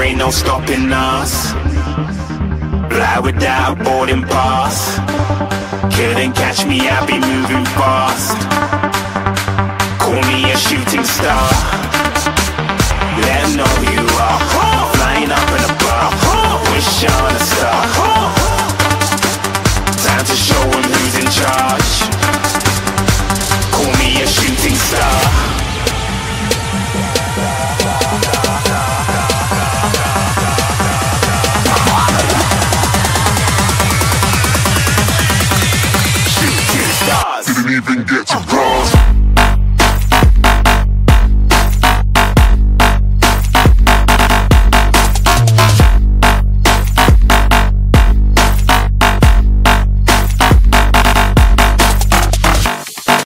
ain't no stopping us. Fly without boarding pass. Couldn't catch me, I'll be moving fast. Call me a shooting star.